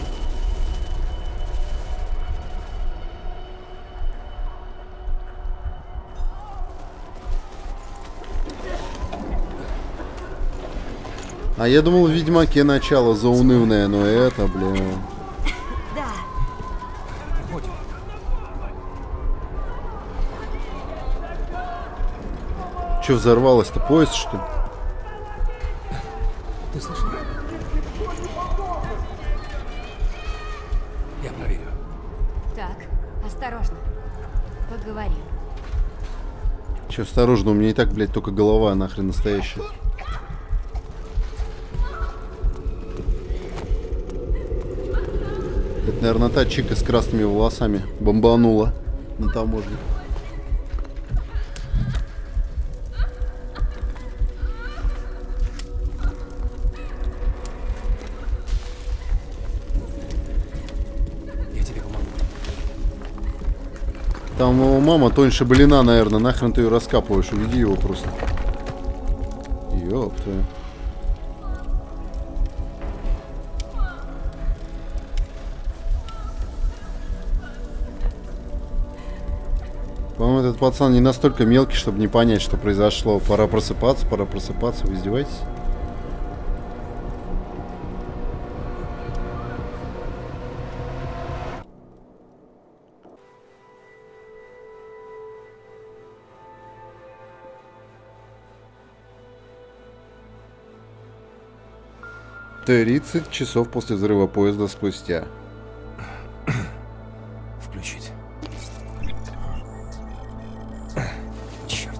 А я думал, в Ведьмаке начало заунывное, но это, блин. Да. Чё взорвалось-то? Поезд, что ли? Ты слышал? Я проверю. Так, осторожно. Поговорим. Чё, осторожно, у меня и так, блядь, только голова нахрен настоящая. Это, наверное, та чика с красными волосами бомбанула на таможне. Я тебе помогу. Там его мама тоньше блина, наверное. Нахрен ты ее раскапываешь? Уведи его просто. Ёпта. По-моему, этот пацан не настолько мелкий, чтобы не понять, что произошло. Пора просыпаться, вы издеваетесь? «30 часов после взрыва поезда спустя». Включить. Черт.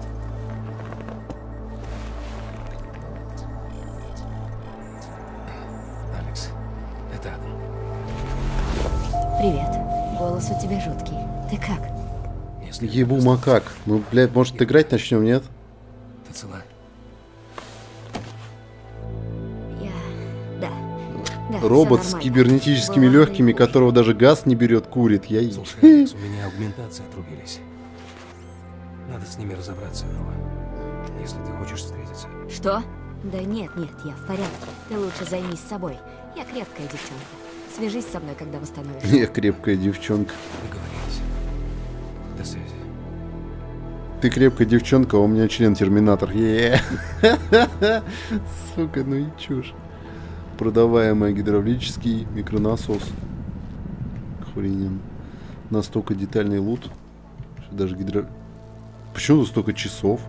Алекс, это Адам. Привет. Голос у тебя жуткий. Ты как? Ебу макак. Ну, блядь, может, играть начнем, нет? Ты цела? Да, Робот всё с нормально. кибернетическими Было легкими, которого даже газ не берет, курит. Я... Слушай, Алекс, у меня аугментации отрубились. Надо с ними разобраться, но если ты хочешь встретиться. Что? Да нет, я в порядке. Ты лучше займись собой. Я крепкая девчонка. Свяжись со мной, когда восстановишься. Я крепкая девчонка. Договорились. До связи. Ты крепкая девчонка, а у меня член терминатор. Сука, ну и чушь. Продаваемый гидравлический микронасос. Охрененно. Настолько детальный лут. Что даже Почему тут столько часов?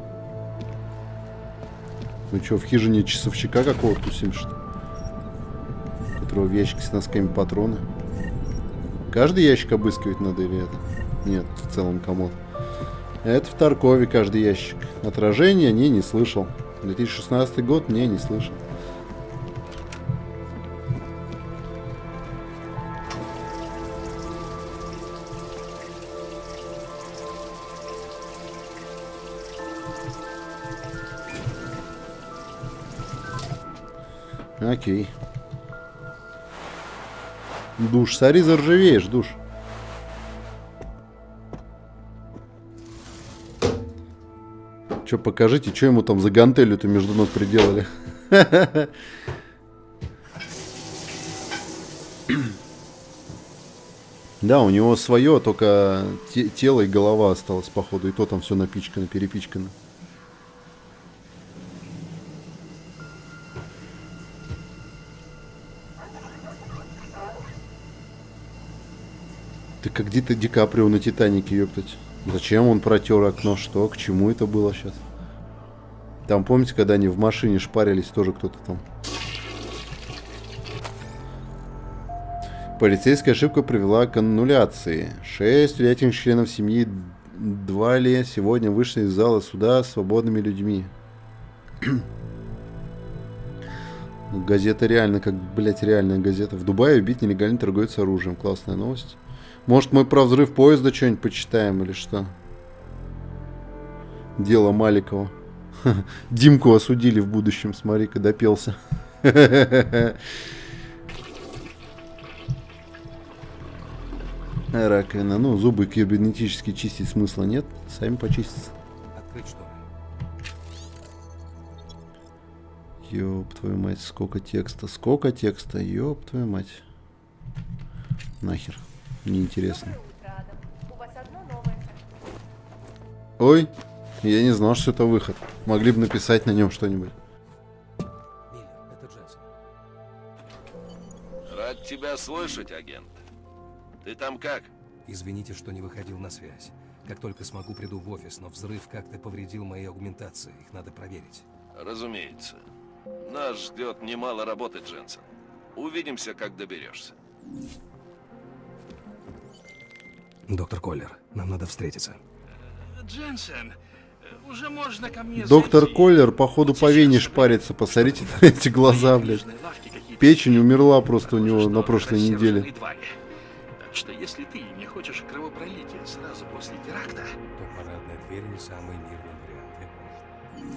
Мы что, в хижине часовщика какого-то тусим, что ли? У которого в ящике с носками патроны. Каждый ящик обыскивать надо или это? Нет, в целом комод. Это в Таркове каждый ящик. Отражение? Не слышал. 2016 год? Не слышал. Окей. Душ, сори, заржавеешь, душ. Че, покажите, что ему там за гантелью-то между ног приделали. Да, у него свое, только тело и голова осталось, походу, и то там все напичкано, перепичкано. Ты как где-то Ди Каприо на Титанике, ёптать. Зачем он протер окно? Что? К чему это было сейчас? Там, помните, когда они в машине шпарились, тоже кто-то там. Полицейская ошибка привела к аннуляции. 6 влиятельных членов семьи Двали сегодня вышли из зала суда свободными людьми. Газета реально, как, блять, реальная газета. В Дубае убит нелегальный торговец оружием. Классная новость. Может, мы про взрыв поезда что-нибудь почитаем или что? Дело Маликова. Димку осудили в будущем, смотри-ка, допелся. Раковина. Ну, зубы кибернетически чистить смысла нет. Сами почистятся. Открыть шторы. Ёб твою мать, сколько текста. Сколько текста, ёб твою мать. Нахер. Неинтересно. Ой, я не знал, что это выход. Могли бы написать на нем что-нибудь. Это Дженсен. Рад тебя слышать, агент. Ты там как? Извините, что не выходил на связь. Как только смогу, приду в офис, но взрыв как-то повредил мои аугментации. Их надо проверить. Разумеется. Нас ждет немало работы, Дженсен. Увидимся, как доберешься. Доктор Коллер, нам надо встретиться. Дженсен, уже можно ко мне Доктор зайти? Коллер, походу, по вене шпарится. Посмотрите на эти глаза, блядь. Печень умерла просто у него на прошлой неделе. Так что если ты не хочешь кровопролития сразу после теракта, То парадная дверь не самый мирный вариант, я понял.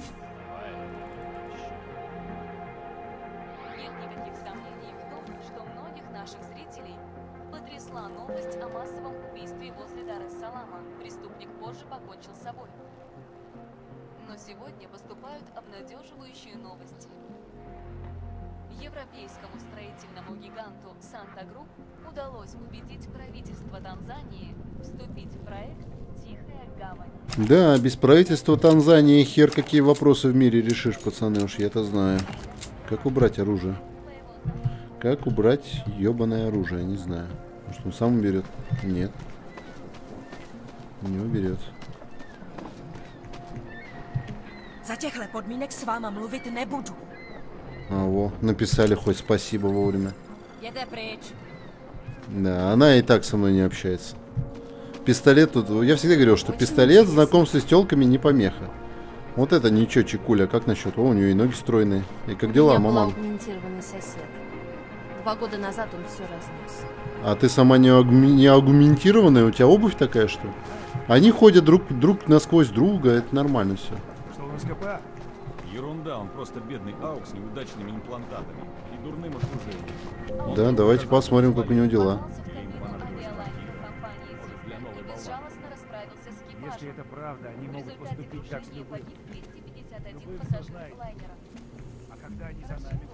Нет никаких сомнений в том, что многих наших зрителей потрясла новость о массовом убийстве возле Дар-эс-Салама. Преступник позже покончил с собой. Но сегодня поступают обнадеживающие новости. Европейскому строительному гиганту Санта Групп удалось убедить правительство Танзании вступить в проект «Тихая гавань». Да, без правительства Танзании хер какие вопросы в мире решишь, пацаны, уж я-то знаю. Как убрать оружие? Как убрать ебаное оружие? Не знаю. Может, он сам уберет? Нет. Не уберет. За těchhle podmínek s váma mluvit nebudu. А, во, написали хоть спасибо вовремя. Jděte pryč. Да, она и так со мной не общается. Пистолет тут... Я всегда говорил, что пистолет, знакомство с тёлками не помеха. Вот это ничего, чекуля. Как насчет? О, у нее и ноги стройные. И как дела, маман? Аугментированный сосед. 2 года назад он все разнес. А ты сама не аугментированная? У тебя обувь такая, что ли? Они ходят друг насквозь друга, это нормально все. Что у нас КПА? Ерунда, он просто бедный аук с неудачными имплантатами и дурным окружением. Да, давайте посмотрим, как у него дела. Если это правда, они могут поступить так с любым. А когда они за нами?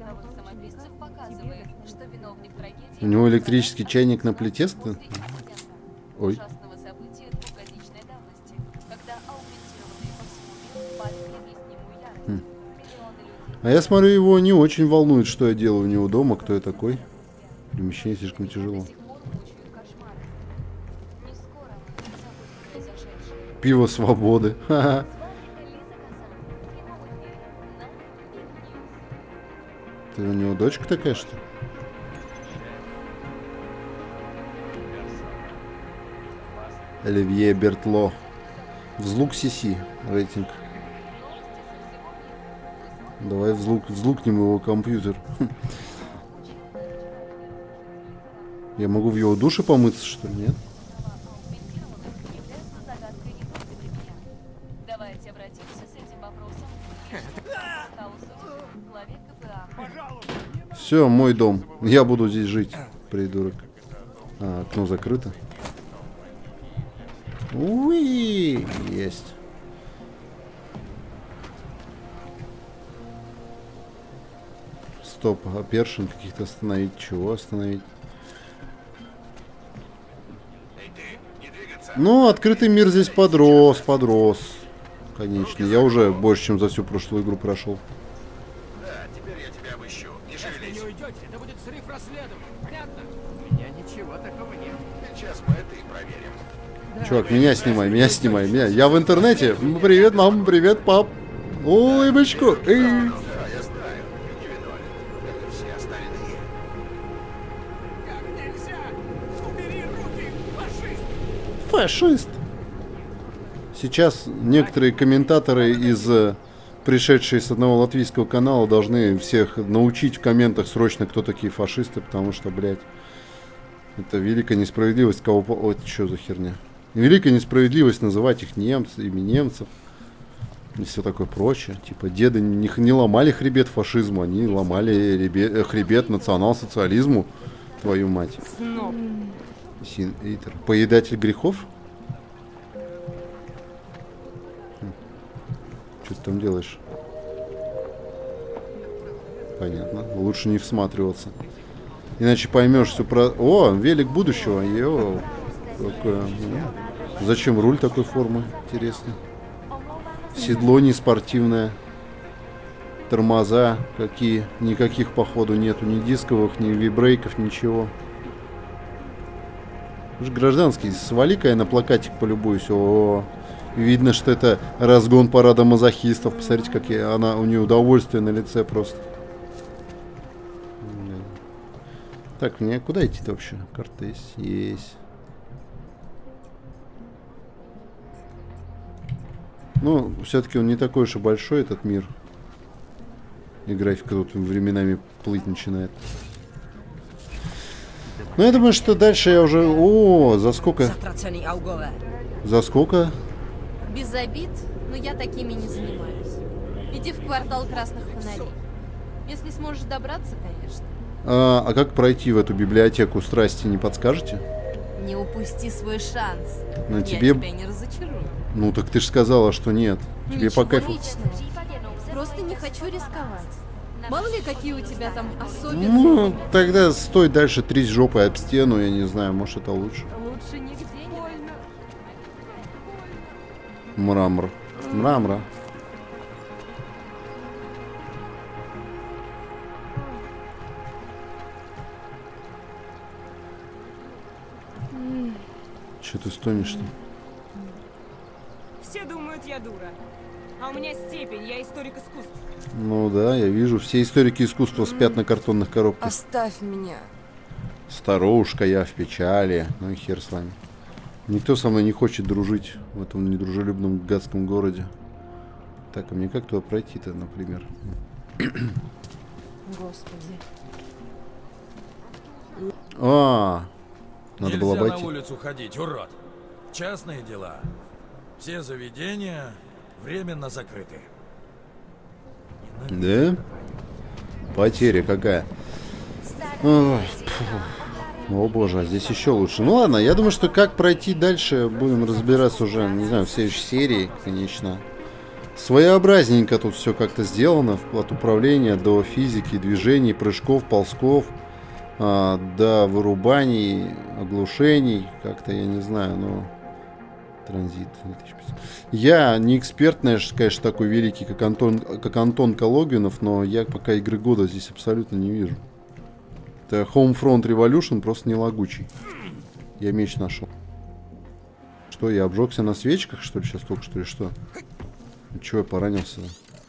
У него электрический чайник на плите? Ой. А я смотрю, его не очень волнует, что я делаю у него дома, кто я такой. Перемещение слишком тяжело. Пиво свободы. Ха-ха. Ты у него дочка такая, что ли? Оливье Бертло. Взлук Сиси. Рейтинг. Давай взлукнем его компьютер. Я могу в его душе помыться, что ли, нет? Давайте обратимся с этим вопросом к главе КПА. Все, мой дом. Я буду здесь жить, придурок. А, окно закрыто. Уи, есть. Стоп, а першин каких-то остановить. Чего остановить? Ну, открытый мир здесь подрос. Конечно, я уже больше, чем за всю прошлую игру прошел. да, теперь я тебя обыщу. Не шевелись. Если не уйдете, это будет срыв расследования. Понятно? У меня ничего такого нет. Сейчас мы это и проверим. Чувак, меня снимай. Я в интернете. Привет, мам, привет, пап. Улыбочку. Эй. Фашист. Сейчас некоторые комментаторы пришедшие с одного латвийского канала, должны всех научить в комментах срочно, кто такие фашисты, потому что, блядь, Это великая несправедливость кого... Ой, это что за херня? Великая несправедливость называть их ими немцев. И все такое прочее. Типа деды не ломали хребет фашизму, они ломали хребет национал-социализму. Твою мать. Син-эйтер. Поедатель грехов? Что ты там делаешь? Понятно. Лучше не всматриваться. Иначе поймешь все про... О, велик будущего. Йоу. Какое... Зачем руль такой формы? Интересно. Седло не спортивное. Тормоза какие? Никаких, походу, нету. Ни дисковых, ни вибрейков, ничего. Уж гражданский. Свали-ка я на плакатик полюбуюсь. О, видно, что это разгон парада мазохистов. Посмотрите, какие у нее удовольствие на лице просто. Так, мне куда идти-то вообще? Карта есть? Есть. Ну, все-таки он не такой уж и большой, этот мир. И графика тут временами плыть начинает. Ну, я думаю, что дальше я уже... О, за сколько? За сколько? Без обид, но я такими не занимаюсь. Иди в квартал красных фонарей. Если сможешь добраться, конечно. А как пройти в эту библиотеку страсти, не подскажете? Не упусти свой шанс. Но я тебе... тебя не разочарую. Ну, так ты же сказала, что нет. Тебе Ничего по кайфу. личного. Просто не хочу рисковать. Мало ли, какие у тебя там особенные. Ну, тогда стой дальше, трись жопой об стену, я не знаю, может это лучше. Лучше нигде не больно. Мрамор. Мрамора. Че ты стонешь-то? Все думают, я дура. А у меня степень, я историк искусств. Ну да, я вижу. Все историки искусства спят на картонных коробках. Оставь меня. Старушка, я в печали. Ну и хер с вами. Никто со мной не хочет дружить в этом недружелюбном гадском городе. Так, а мне как туда пройти-то, например? Господи. Надо Нельзя было обойти. на улицу ходить, урод. Частные дела. Все заведения временно закрыты. Да? Потеря какая? О боже, а здесь еще лучше. Ну ладно, я думаю, что как пройти дальше, будем разбираться уже, не знаю, в следующей серии, конечно. Своеобразненько тут все как-то сделано, от управления до физики, движений, прыжков, ползков, до вырубаний, оглушений, как-то, я не знаю, но... Транзит 2050. Я не эксперт, конечно, такой великий, как Антон Калогинов, но я пока игры года здесь абсолютно не вижу. Это Homefront Revolution просто не лагучий. Я меч нашел. Что, я обжегся на свечках, что ли, сейчас только что, или что? Чего я поранился?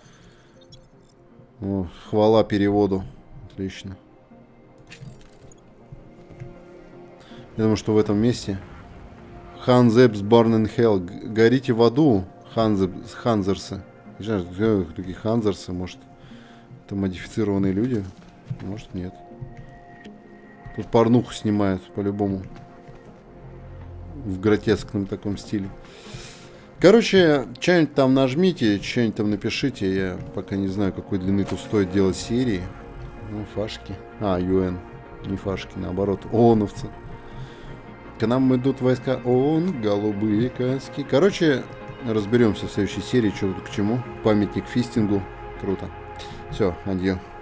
О, хвала переводу. Отлично. Я думаю, что в этом месте... Ханзебс Барненхелл. Горите в аду, ханзерсы. Не знаю, кто такие ханзерсы, может, это модифицированные люди? Может, нет. Тут порнуху снимают, по-любому. В гротескном таком стиле. Короче, что-нибудь там нажмите, что-нибудь там напишите. Я пока не знаю, какой длины тут стоит делать серии. Ну, фашки. ЮН. Не фашки, наоборот, ООНовцы. К нам идут войска ООН, голубые каски. Короче, разберемся в следующей серии, что тут к чему. Памятник фистингу. Круто. Все, адьё.